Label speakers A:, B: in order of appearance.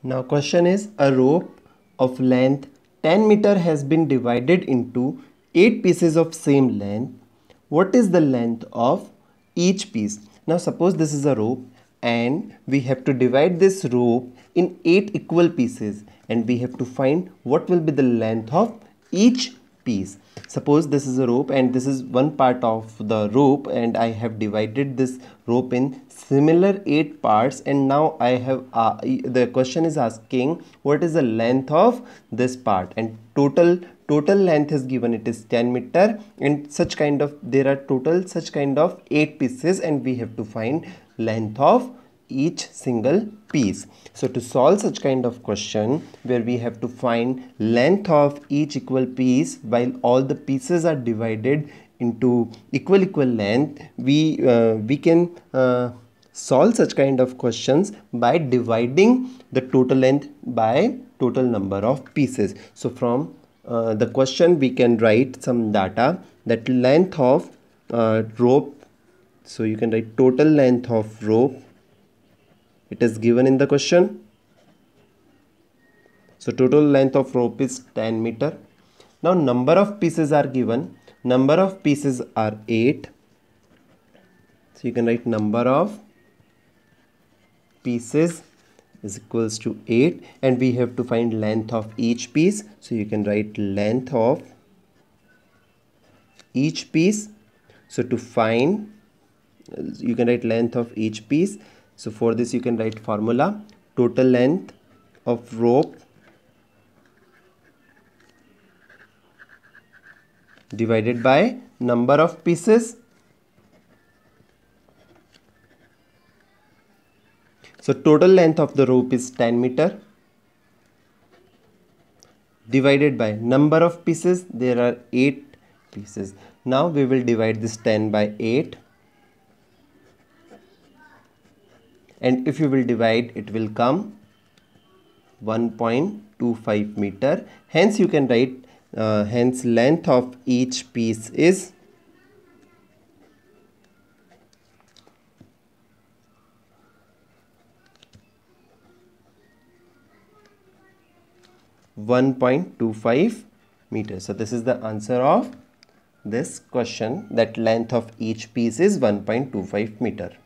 A: Now question is, a rope of length 10 meter has been divided into 8 pieces of same length. What is the length of each piece? Now suppose this is a rope and we have to divide this rope in 8 equal pieces, and we have to find what will be the length of each piece. Suppose this is a rope and this is one part of the rope, and I have divided this rope in similar 8 parts, and now I have the question is asking what is the length of this part, and total length is given, it is 10 meter, and such kind of there are total such kind of 8 pieces, and we have to find length of each single piece. So to solve such kind of question where we have to find length of each equal piece while all the pieces are divided into equal length, we can solve such kind of questions by dividing the total length by total number of pieces. So from the question we can write some data that length of rope. So you can write total length of rope, it is given in the question. So total length of rope is 10 meter. Now number of pieces are given. Number of pieces are 8. So you can write number of pieces is equals to 8, and we have to find length of each piece. So you can write length of each piece. So to find, you can write length of each piece. So for this you can write formula, total length of rope divided by number of pieces. So total length of the rope is 10 meter divided by number of pieces, there are 8 pieces. Now we will divide this 10 by 8. And if you will divide, it will come 1.25 meter. Hence you can write hence length of each piece is 1.25 meters. So this is the answer of this question, that length of each piece is 1.25 meter.